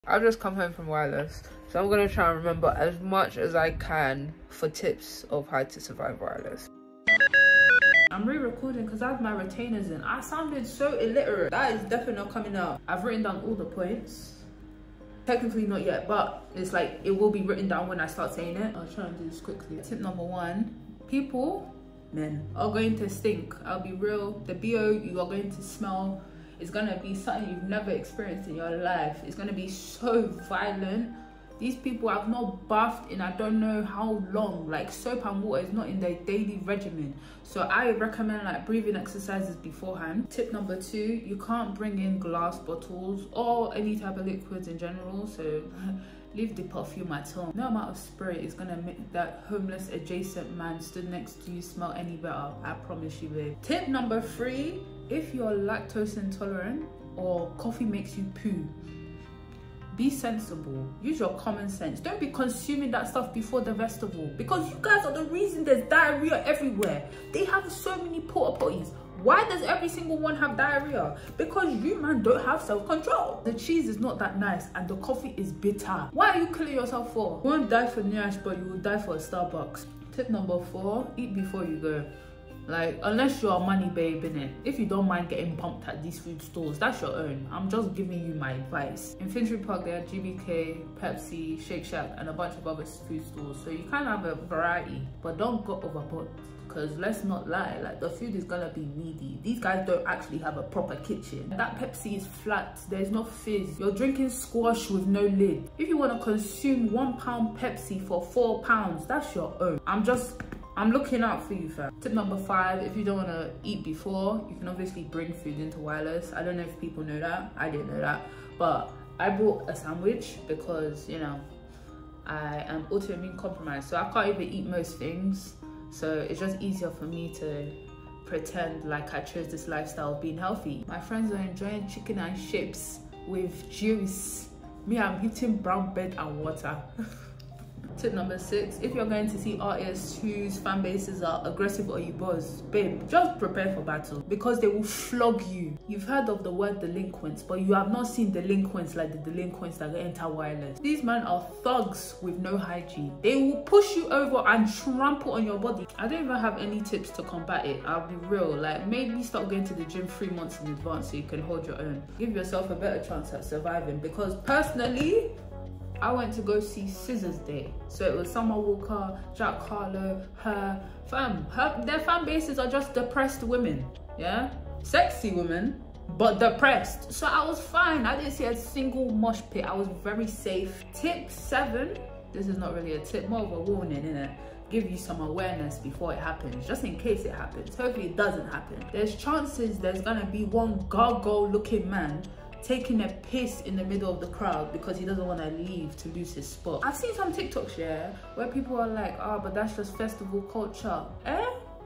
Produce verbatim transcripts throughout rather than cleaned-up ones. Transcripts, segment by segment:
I've just come home from wireless, so I'm gonna try and remember as much as I can for tips of how to survive wireless. I'm re-recording because I have my retainers in. I sounded so illiterate. That is definitely not coming out. I've written down all the points. Technically not yet, but it's like it will be written down when I start saying it. I'll try and do this quickly. Tip number one, people, men, are going to stink. I'll be real. The B O you are going to smell is gonna be something you've never experienced in your life. It's gonna be so violent. These people have not bathed in I don't know how long. Like, soap and water is not in their daily regimen. So I recommend like breathing exercises beforehand. Tip number two, you can't bring in glass bottles or any type of liquids in general. So leave the perfume at home. No amount of spray is gonna make that homeless adjacent man stood next to you smell any better. I promise you, babe. Tip number three, if you're lactose intolerant or coffee makes you poo, be sensible. Use your common sense. Don't be consuming that stuff before the festival, because you guys are the reason there's diarrhea everywhere. They have so many porta potties. Why does every single one have diarrhea? Because you, man, don't have self-control. The cheese is not that nice and the coffee is bitter. Why are you killing yourself for? You won't die for Nyash, but you will die for a Starbucks. Tip number four, eat before you go. Like, unless you're a money babe, innit? If you don't mind getting pumped at these food stores, that's your own. I'm just giving you my advice. In Finsbury Park, there are G B K, Pepsi, Shake Shack, and a bunch of other food stores. So you kind of have a variety, but don't go overboard. Because let's not lie, like, the food is gonna be meaty. These guys don't actually have a proper kitchen. That Pepsi is flat, there's no fizz. You're drinking squash with no lid. If you wanna consume one pound Pepsi for four pounds, that's your own. I'm just, I'm looking out for you, fam. Tip number five, if you don't wanna eat before, you can obviously bring food into wireless. I don't know if people know that, I didn't know that. But I brought a sandwich because, you know, I am autoimmune compromised, so I can't even eat most things. So it's just easier for me to pretend like I chose this lifestyle of being healthy. My friends are enjoying chicken and chips with juice. Me, I'm eating brown bread and water. Tip number six, if you're going to see artists whose fan bases are aggressive or you buzz, babe, just prepare for battle, because they will flog you. You've heard of the word delinquents, but you have not seen delinquents like the delinquents that enter wireless. These men are thugs with no hygiene. They will push you over and trample on your body. I don't even have any tips to combat it. I'll be real, like, maybe start going to the gym three months in advance so you can hold your own. Give yourself a better chance at surviving, because personally, I went to go see S Z A's Day. So it was Summer Walker, Jack Harlow, her, fam. Her, their fan bases are just depressed women, yeah? Sexy women, but depressed. So I was fine. I didn't see a single mosh pit. I was very safe. Tip seven, this is not really a tip, more of a warning, innit? Give you some awareness before it happens, just in case it happens. Hopefully it doesn't happen. There's chances there's gonna be one gargoyle looking man taking a piss in the middle of the crowd because he doesn't want to leave to lose his spot. I've seen some TikToks, yeah, where people are like, oh, but that's just festival culture. Eh?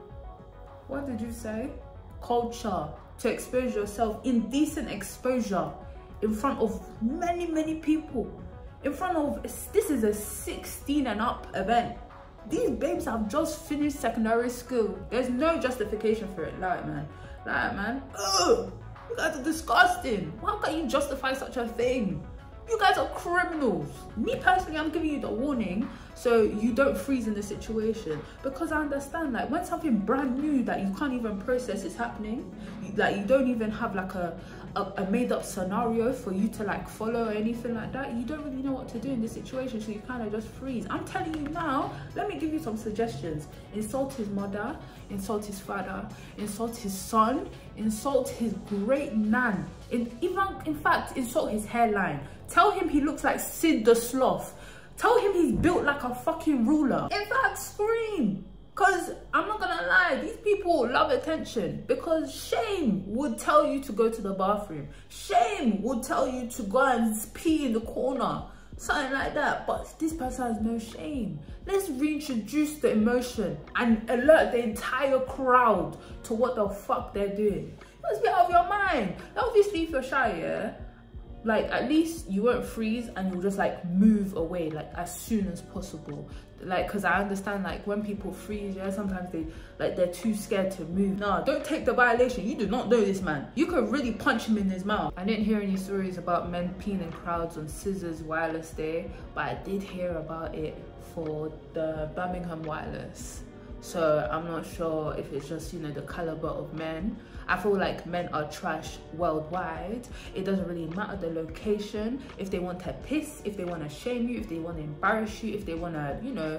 What did you say? Culture. To expose yourself, indecent exposure in front of many, many people. In front of, this is a sixteen and up event. These babes have just finished secondary school. There's no justification for it. Like, man. Like, man. Ugh. You guys are disgusting. How can you justify such a thing? You guys are criminals. Me personally, I'm giving you the warning so you don't freeze in the situation, because I understand, like, when something brand new that you can't even process is happening, you, like, you don't even have like a, a, a made up scenario for you to like follow or anything like that. You don't really know what to do in this situation, so you kind of just freeze. I'm telling you now, let me give you some suggestions. Insult his mother, insult his father, insult his son, insult his great nan, in, even in fact insult his hairline. Tell him he looks like Sid the Sloth. Tell him he's built like a fucking ruler. In fact, scream. Because I'm not gonna lie, these people love attention, because shame would tell you to go to the bathroom. Shame would tell you to go and pee in the corner. Something like that. But this person has no shame. Let's reintroduce the emotion and alert the entire crowd to what the fuck they're doing. You must be out of your mind. Obviously, if you're shy, yeah, like at least you won't freeze and you'll just like move away like as soon as possible. Like, because I understand like when people freeze, yeah, sometimes they like they're too scared to move. Nah, don't take the violation. You do not know this man. You could really punch him in his mouth. I didn't hear any stories about men peeing in crowds on S Z A's wireless day, but I did hear about it for the Birmingham wireless. So I'm not sure if it's just, you know, the caliber of men. I feel like men are trash worldwide. It doesn't really matter the location. If they want to piss, if they want to shame you, if they want to embarrass you, if they want to, you know,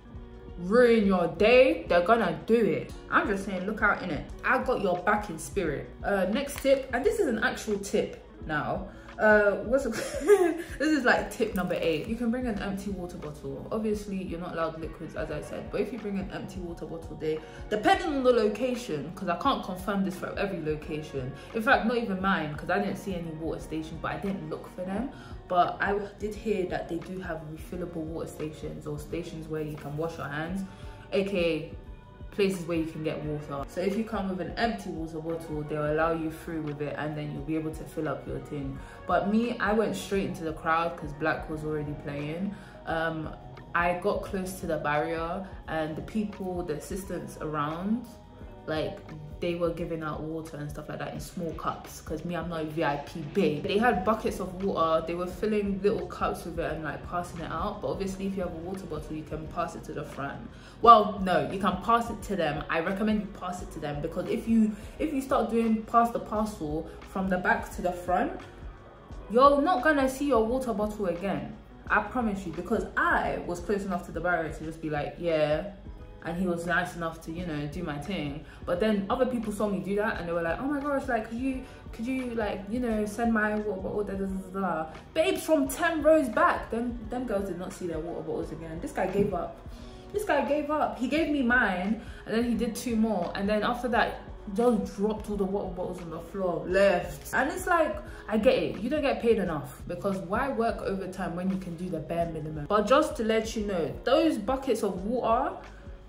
ruin your day, they're gonna do it. I'm just saying, look out, innit? I got your back in spirit. Uh, next tip, and this is an actual tip now. Uh, what's it? This is like tip number eight. You can bring an empty water bottle. Obviously, you're not allowed liquids, as I said, but if you bring an empty water bottle there, depending on the location, because I can't confirm this for every location. In fact, not even mine, because I didn't see any water stations, but I didn't look for them. But I did hear that they do have refillable water stations, or stations where you can wash your hands, aka places where you can get water. So if you come with an empty water bottle, they'll allow you through with it, and then you'll be able to fill up your tin. But me, I went straight into the crowd because Black was already playing. Um, I got close to the barrier, and the people, the assistants around, like they were giving out water and stuff like that in small cups, because me, I'm not a V I P babe. They had buckets of water, they were filling little cups with it and like passing it out. But obviously if you have a water bottle, you can pass it to the front. Well, no, you can pass it to them. I recommend you pass it to them, because if you if you start doing pass the parcel from the back to the front, you're not gonna see your water bottle again. I promise you, because I was close enough to the barrier to just be like, yeah, and he was nice enough to, you know, do my thing. But then other people saw me do that and they were like, oh my gosh, like, could you, could you like, you know, send my water bottle, da, da, da, da. Babes from ten rows back, them, them girls did not see their water bottles again. This guy gave up. This guy gave up. He gave me mine, and then he did two more. And then after that, just dropped all the water bottles on the floor, left. And it's like, I get it, you don't get paid enough, because why work overtime when you can do the bare minimum? But just to let you know, those buckets of water,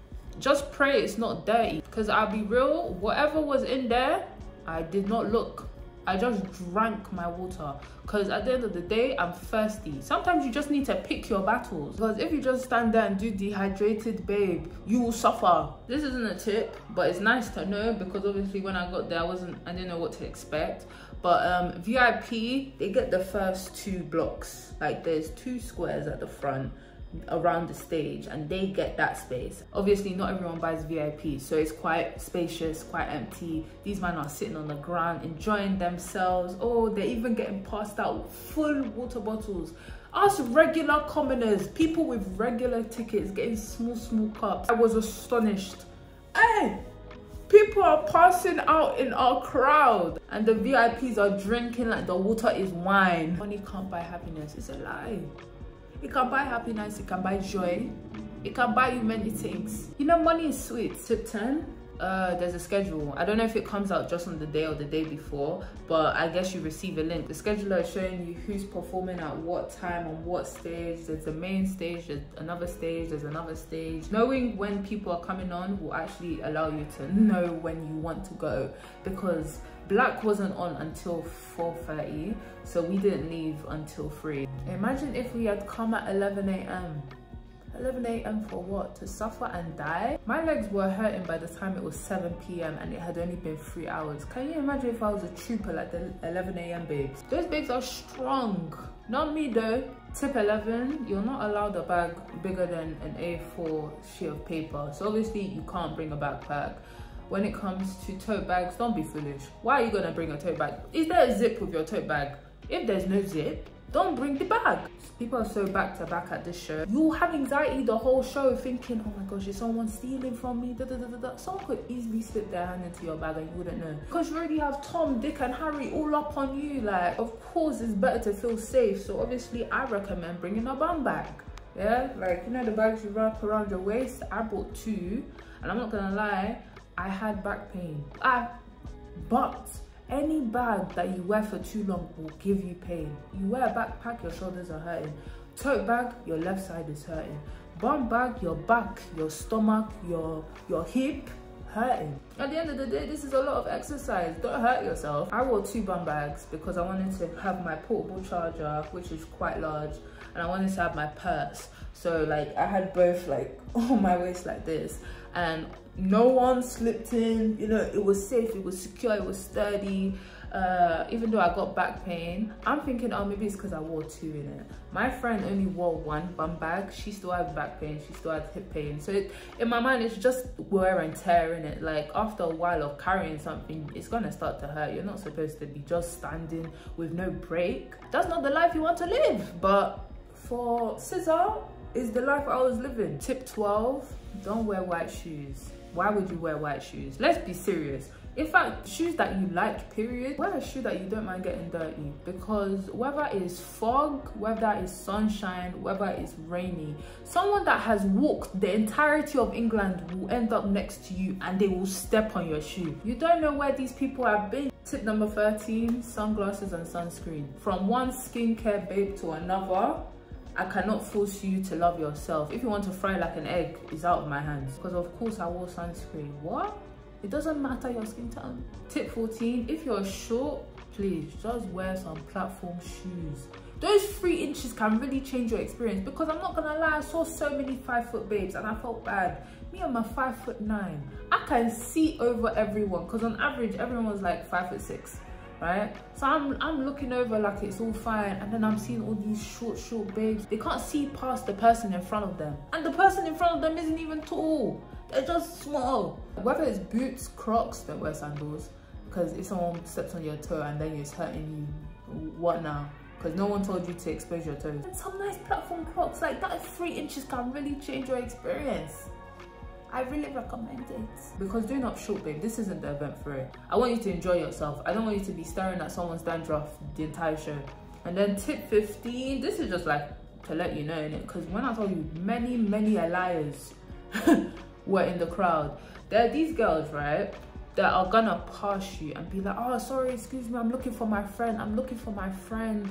just pray it's not dirty, because I'll be real, whatever was in there, I did not look. I just drank my water, because at the end of the day, I'm thirsty. Sometimes you just need to pick your battles, because if you just stand there and do dehydrated, babe, you will suffer. This isn't a tip, but it's nice to know, because obviously when I got there, I wasn't, I didn't know what to expect. But um, V I P, they get the first two blocks. Like there's two squares at the front around the stage, and they get that space. Obviously not everyone buys V I P, so it's quite spacious, quite empty. These men are sitting on the ground enjoying themselves. Oh, they're even getting passed out full water bottles. Us regular commoners, people with regular tickets, getting small small cups. I was astonished. Hey, people are passing out in our crowd, and the V I Ps are drinking like the water is wine. Money can't buy happiness. It's a lie. It can buy happiness, it can buy joy, it can buy you many things. You know, money is sweet. Tip ten, uh, there's a schedule. I don't know if it comes out just on the day or the day before, but I guess you receive a link. The scheduler is showing you who's performing at what time, on what stage. There's a main stage, there's another stage, there's another stage. Knowing when people are coming on will actually allow you to know when you want to go, because Black wasn't on until four thirty, so we didn't leave until three. Imagine if we had come at eleven A M eleven A M for what? To suffer and die? My legs were hurting by the time it was seven P M and it had only been three hours. Can you imagine if I was a trooper like the eleven A M babes? Those babes are strong. Not me though. Tip eleven, you're not allowed a bag bigger than an A four sheet of paper. So obviously you can't bring a backpack. When it comes to tote bags, don't be foolish. Why are you gonna bring a tote bag? Is there a zip with your tote bag? If there's no zip, don't bring the bag. People are so back to back at this show. You'll have anxiety the whole show, thinking, oh my gosh, is someone stealing from me? Da, da, da, da, da. Someone could easily slip their hand into your bag and you wouldn't know. Because you already have Tom, Dick and Harry all up on you. Like, of course it's better to feel safe. So obviously I recommend bringing a bum bag. Yeah, like, you know the bags you wrap around your waist? I bought two, and I'm not gonna lie, I had back pain. Ah, but any bag that you wear for too long will give you pain. You wear a backpack, your shoulders are hurting. Tote bag, your left side is hurting. Bum bag, your back, your stomach, your your hip, hurting. At the end of the day, this is a lot of exercise. Don't hurt yourself. I wore two bum bags because I wanted to have my portable charger, which is quite large, and I wanted to have my purse. So like I had both like on my waist like this, and no one slipped in. You know, it was safe, it was secure, it was sturdy. Uh, even though I got back pain, I'm thinking, oh, maybe it's because I wore two in it. My friend only wore one bum bag. She still has back pain, she still has hip pain. So it, in my mind, it's just wear and tear in it. Like after a while of carrying something, it's gonna start to hurt. You're not supposed to be just standing with no break. That's not the life you want to live. But for S Z A, is the life I was living. Tip twelve, don't wear white shoes. Why would you wear white shoes? Let's be serious. In fact, shoes that you like, period, wear a shoe that you don't mind getting dirty, because whether it's fog, whether it's sunshine, whether it's rainy, someone that has walked the entirety of England will end up next to you and they will step on your shoe. You don't know where these people have been. Tip number thirteen, sunglasses and sunscreen. From one skincare babe to another, I cannot force you to love yourself. If you want to fry like an egg, it's out of my hands. Because of course I wore sunscreen. What? It doesn't matter your skin tone. Tip fourteen, if you're short, please just wear some platform shoes. Those three inches can really change your experience, because I'm not gonna lie, I saw so many five foot babes and I felt bad. Me, I'm a five foot nine. I can see over everyone, because on average, everyone's like five foot six, right? So I'm, I'm looking over like it's all fine, and then I'm seeing all these short, short babes. They can't see past the person in front of them. And the person in front of them isn't even tall. They're just small. Whether it's boots, Crocs, don't wear sandals, because if someone steps on your toe and then it's hurting you, what now? Because no one told you to expose your toes. And some nice platform Crocs, like that three inches can really change your experience. I really recommend it. Because doing up short, babe, this isn't the event for it. I want you to enjoy yourself. I don't want you to be staring at someone's dandruff the entire show. And then tip fifteen, this is just like to let you know, innit? Because when I told you, many, many liars were in the crowd. There are these girls, right, that are gonna pass you and be like, oh, sorry, excuse me, I'm looking for my friend, I'm looking for my friend.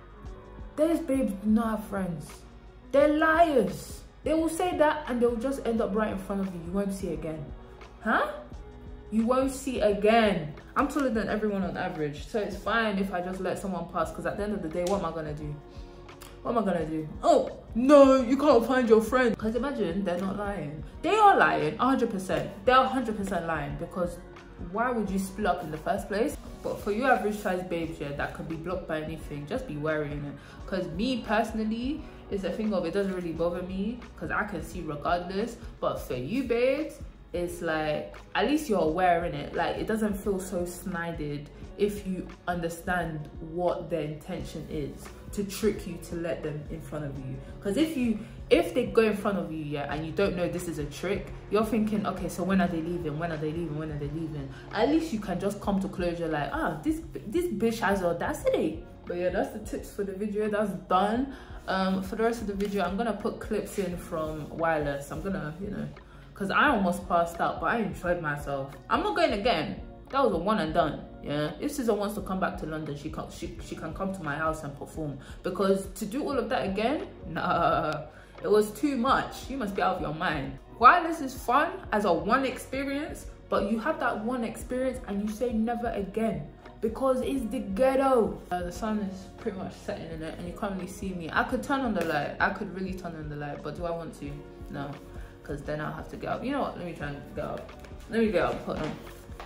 Those babes do not have friends. They're liars. They will say that and they'll just end up right in front of you. You won't see again. Huh? You won't see again. I'm taller than everyone on average, so it's fine if I just let someone pass, because at the end of the day, what am I gonna do? What am I gonna do? Oh, no, you can't find your friend. Because imagine they're not lying. They are lying, one hundred percent. They're one hundred percent lying, because why would you split up in the first place? But for you average size babes, yeah, that could be blocked by anything, just be wary in it. Because me personally, it's a thing of, it doesn't really bother me, because I can see regardless. But for you babes, it's like, at least you're aware in it. Like, it doesn't feel so snided if you understand what their intention is, to trick you to let them in front of you. Because if you if they go in front of you, yeah, and you don't know this is a trick, you're thinking, okay, so when are they leaving? When are they leaving? When are they leaving? At least you can just come to closure like, ah, this this bitch has audacity. But yeah, that's the tips for the video. That's done. Um, for the rest of the video, I'm gonna put clips in from Wireless. I'm gonna, you know, because I almost passed out, but I enjoyed myself. I'm not going again. That was a one and done. Yeah, if S Z A wants to come back to London, she can she, she can come to my house and perform, because to do all of that again, nah, it was too much. You must be out of your mind. Wireless is fun as a one experience, but you have that one experience and you say never again, because it's the ghetto. Uh, the sun is pretty much setting in it and you can't really see me. I could turn on the light. I could really turn on the light, but do I want to? No, because then I'll have to get up. You know what? Let me try and get up. Let me get up and put on.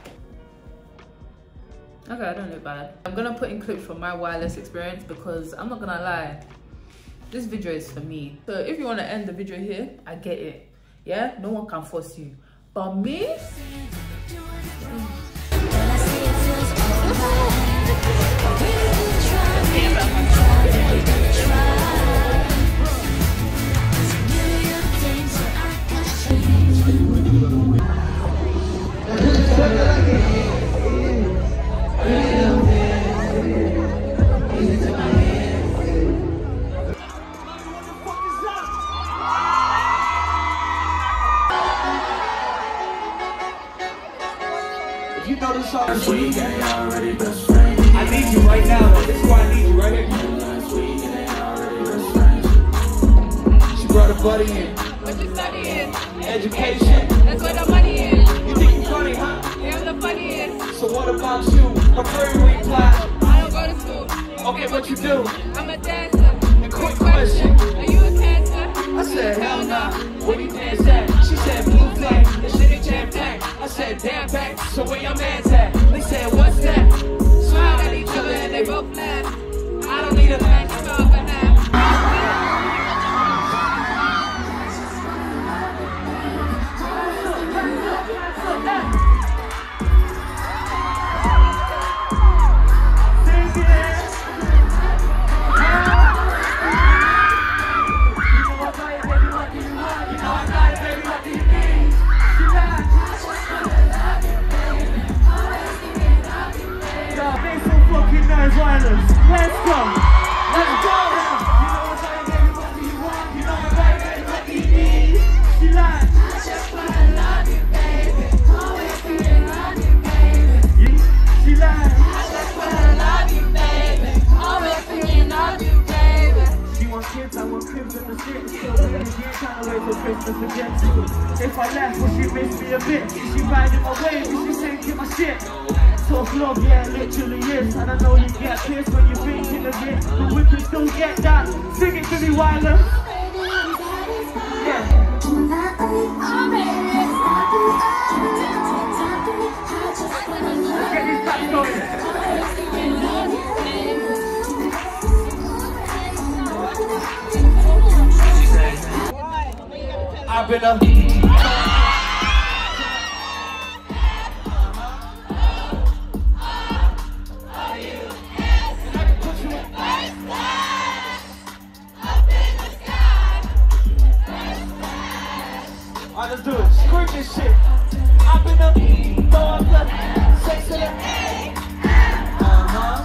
Okay, I don't look bad. I'm gonna put in clips from my Wireless experience, because I'm not gonna lie, this video is for me. So if you want to end the video here, I get it. Yeah, no one can force you. But me, you know this song is sweet, already best friends. I need you right now. This is why I need you right here. She brought a buddy in. what you studying? Education. That's where the money is. You think you So what about you? My friend replied, I don't go to school. okay, what you do? I'm a dancer. A quick question. Are you a cancer? I said, hell nah. Where you dance at? She said, blue flag. The shit is jam packed. I said, damn back. So where your man's at? They said, what's that? Smiled at each other and they both laughed. I don't need a thank you for half. Violence. Let's go. Let's go. You know what I baby, what do you want? You know what I baby, what do you need? She like, I just wanna love you, baby. Always gonna love you, baby. She like, I just wanna love you, baby. Always gonna love you, baby. She wants kids, I want cribs in the city. Still living again, trying to wait for Christmas again too. If I left, will she miss me a bit? She riding my wave, is she taking my shit? Tough love, yeah, it literally is. And I know you get pissed when you're thinking of it, but we can still get that. Sing it to me, Wyler. Yeah. Let's get these tracks going. I've been a Alright, let's do it. Scream this shit. I've been up, throw up the sex to the A. Uh-huh.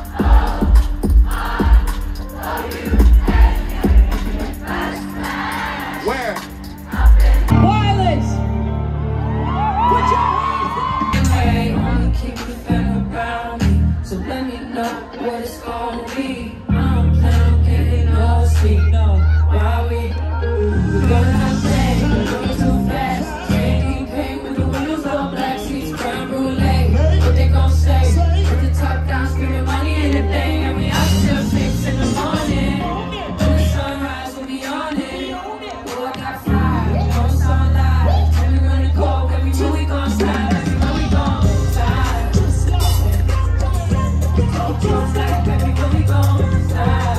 Where? Wireless! Put your hands up! Hey, I wanna keep the fan around me, so let me know what it's gonna be. I don't plan on getting no sleep, no. Why we? We're gonna have things, we're going too fast. Candy paint with the windows all black, seats creme brulee. What they gon' say? Put the top down, screaming money in the thing, and we out till six in the morning. When the sunrise, we'll be on it. Oh, I got fire, no sunlight. Tell me when to go, every two we gon' slide, every when we gon' slide. Talk to us like every when we gon' slide.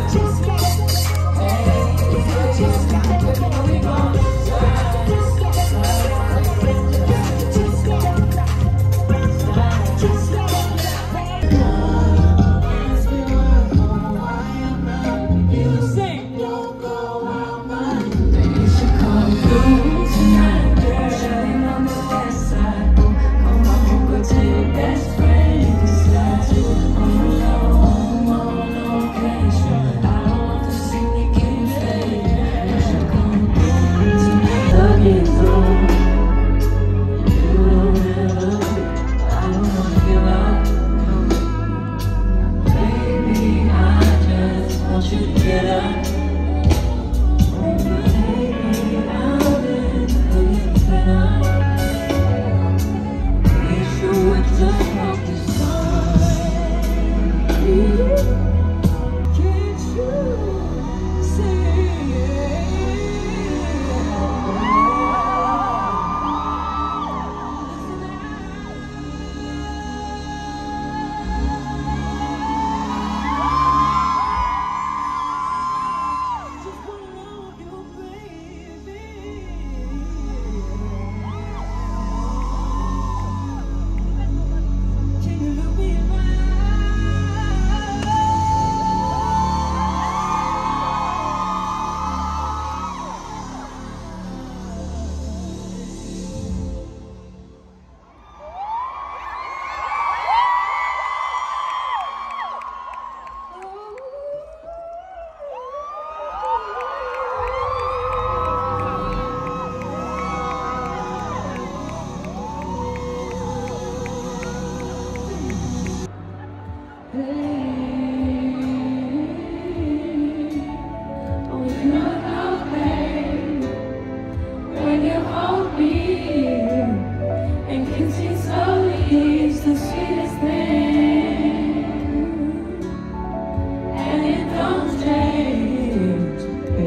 When you hold me and kiss me slowly, it's the sweetest thing.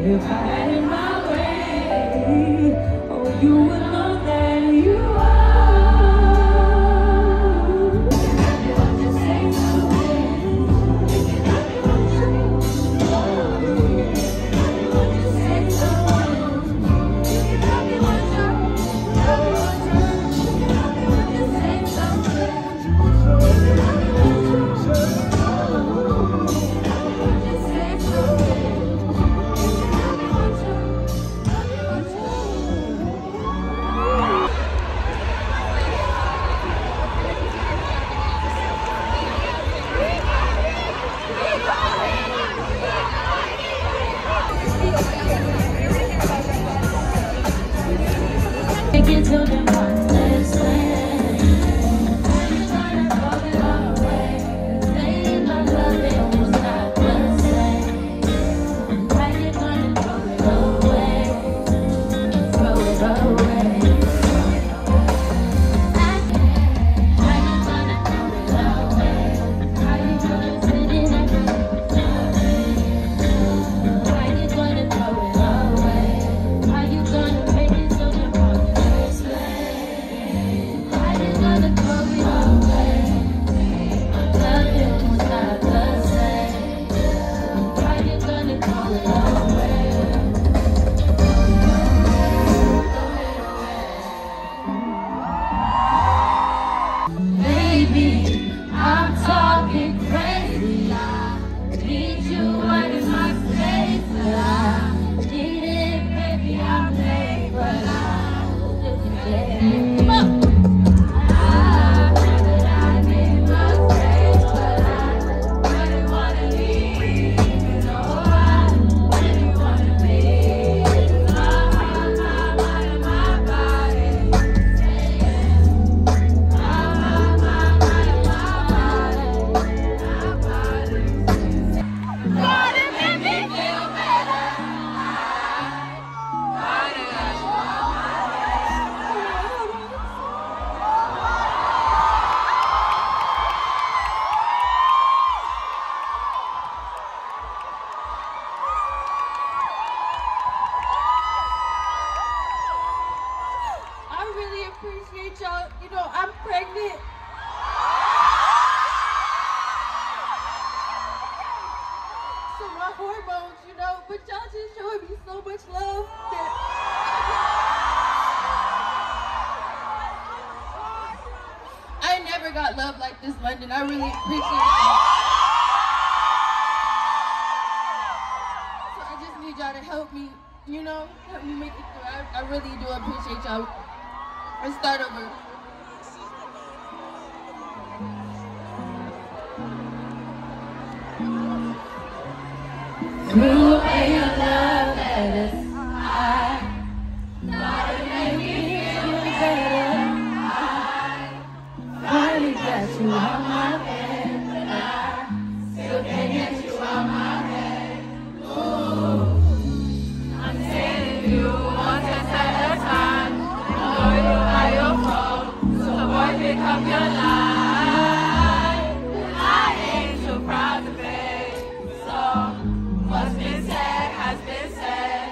If I had it my way, oh, you would know that you are. Got love like this, London. I really appreciate it. So I just need y'all to help me, you know, help me make it through. I, I really do appreciate y'all. Let's start over. Through a love that is high, thought it made me feel better. Finally got you on my bed, but I still can't get you on my head. Ooh, I'm saying you one test at a time. I know you are your phone, so boy, pick up your line. I ain't too proud to beg, so what's been said has been said.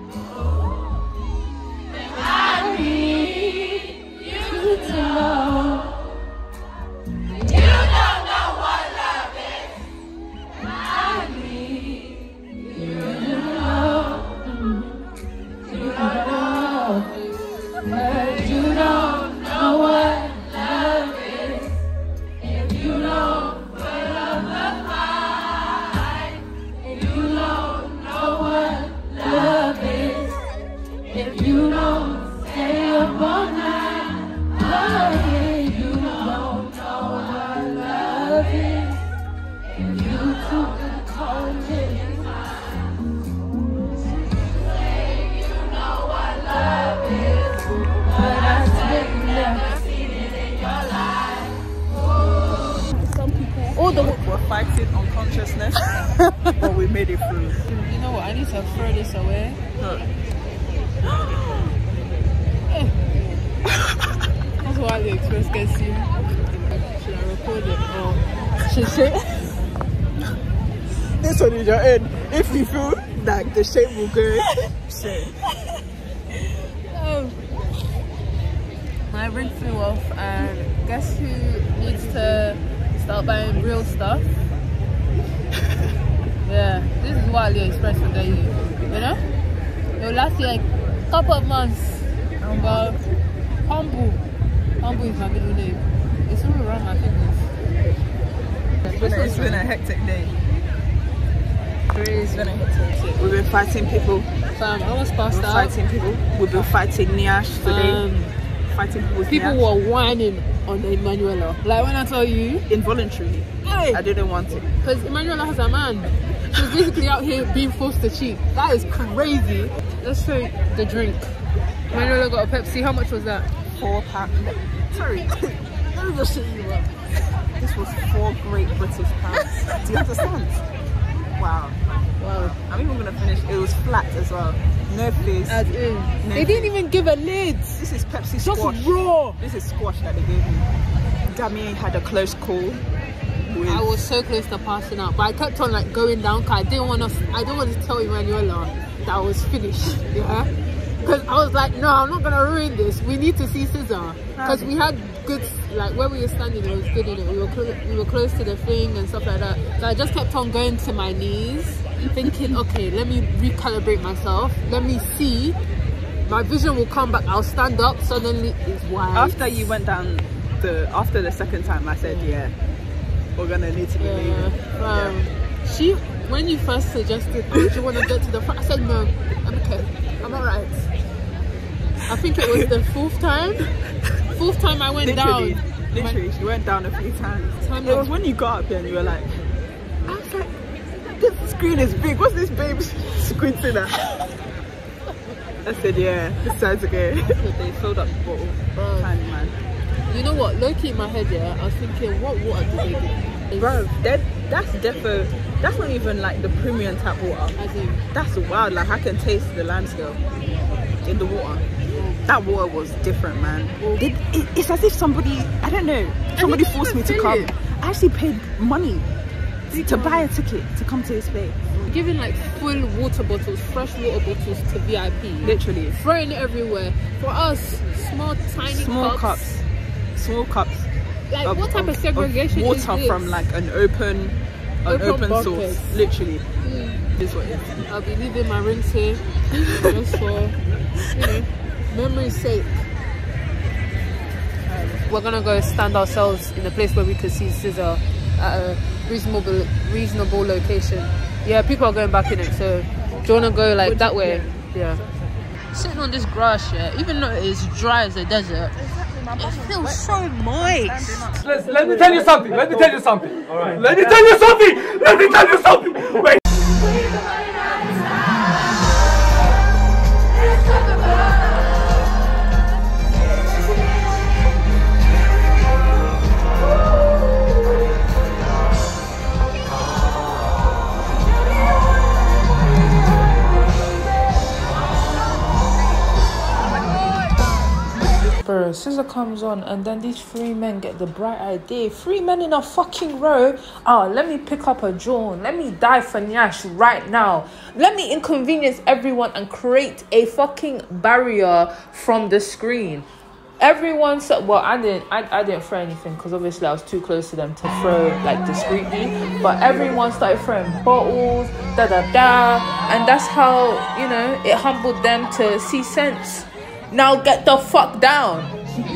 Ooh, and I need you to know. Fighting unconsciousness, but we made it through. You know what? I need to throw this away. That's what AliExpress gets you. Should I record it or should I? This one is your end. If you feel Like the shape will go. Shit. Um, my ring flew off, and guess who needs to start buying real stuff? Yeah, this is what AliExpress will get you. You know? It will last you like a couple of months. But humble, humble is my middle name. It's all around my fingers. It's been, a, it's been a hectic day. It's been a hectic day. We've been fighting people. Fam, I was passed out. Fighting people. We've been fighting Niash today. Um, fighting people. People Niash. Were whining on Emanuela. Like when I tell you, involuntarily. Hey. I didn't want it. Because Emanuela has a man. She's basically out here being forced to cheat. That is crazy. Let's show you the drink. Emanuela got a Pepsi. How much was that? Four pounds. Sorry. Let me just show you up. This was four great British pounds. Do you understand? Wow. Wow. I'm even gonna finish. It was flat as well. No face. As in. No they didn't even give a lid. This is Pepsi just squash. Raw. This is squash that they gave me. Dami had a close call. With... I was so close to passing out, but I kept on like going down because I didn't want to. I didn't want to tell Emanuela that I was finished. Yeah. Because I was like, no, I'm not gonna ruin this. We need to see S Z A because we had good, like where we were standing, it was good in it. We were we were close to the thing and stuff like that. So I just kept on going to my knees, thinking, okay, let me recalibrate myself. Let me see. My vision will come back. I'll stand up. Suddenly, it's wide. After you went down the after the second time, I said, yeah, we're gonna need to be yeah. leaving. Um, yeah. She, when you first suggested, oh, do you want to get to the front? I said no. I'm okay. I'm alright. I think it was the fourth time. Fourth time I went literally, down. Literally, My, she went down a few times. Time it was when you got up here and you were like, I was like, this screen is big. What's this babe squinting at? I said, yeah, this side's okay. So they filled up the bottle. Bro. Tiny man. You know what? Low key in my head, yeah, I was thinking, what water do they give? Bro, that, that's defo. That's not even like the premium tap water. As in, that's wild. Like I can taste the limescale in the water. That water was different, man. It, it, it's as if somebody, I don't know, somebody forced me to come. It. I actually paid money to buy a ticket to come to his place. Giving like full water bottles, fresh water bottles to V I P. Literally. Throwing it everywhere. For us, small, tiny small cups. cups. Small cups. Like of, what type of, of segregation of water is this? From like an open, an open, open source. Literally. Mm. This is what it is. I'll be leaving my rings here just for, you know, memory's sake. Um, we're gonna go stand ourselves in a place where we could see S Z A at a reasonable, reasonable location. Yeah, people are going back in it. So, do you wanna go like that way? Yeah. Sitting on this grass, yeah, even though it's dry as a desert, it feels so moist. Let, let me tell you something. Let me tell you something. All right. Let me tell you something. Let me tell you something. Wait. Bro, S Z A comes on and then these three men get the bright idea. Three men in a fucking row. Oh, let me pick up a drone. Let me die for Nyash right now. Let me inconvenience everyone and create a fucking barrier from the screen. Everyone said, well, I didn't, I, I didn't throw anything because obviously I was too close to them to throw like discreetly. But everyone started throwing bottles, da da da, and that's how, you know, it humbled them to see sense. Now get the fuck down.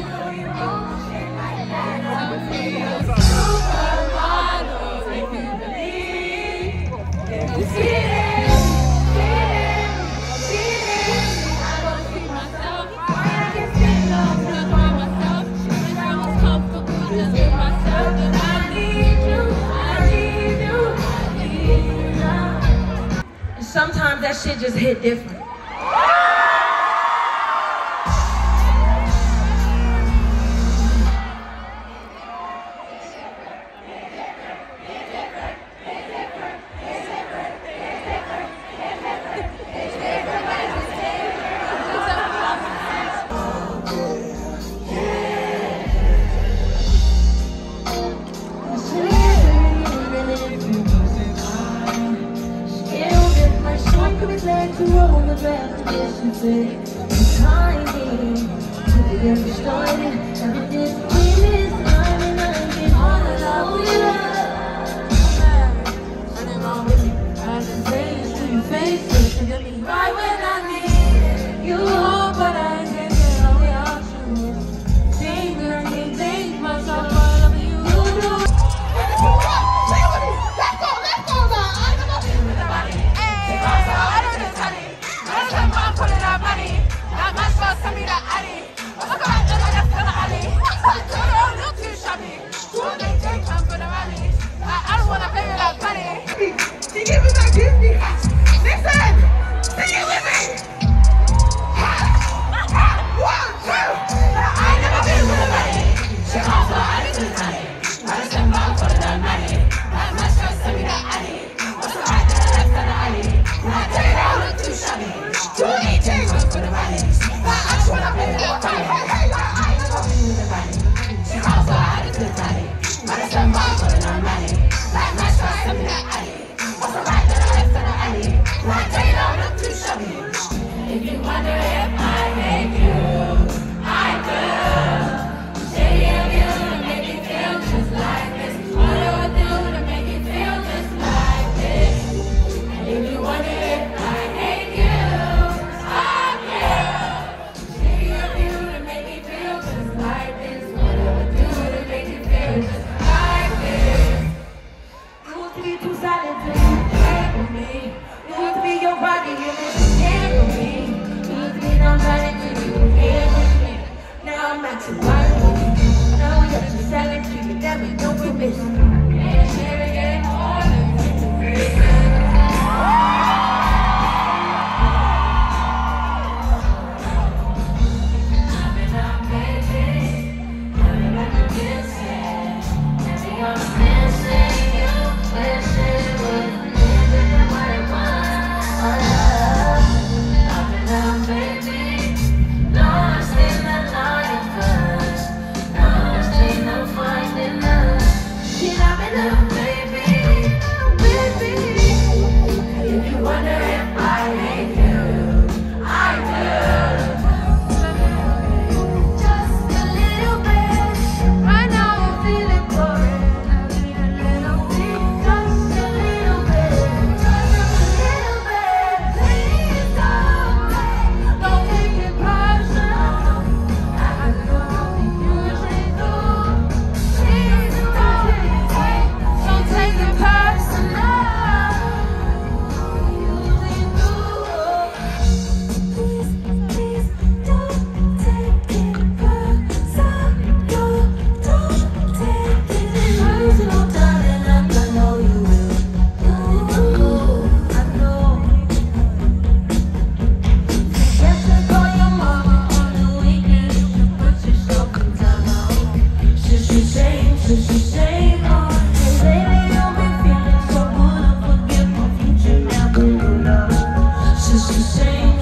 Sometimes that shit just hit different. It's the same.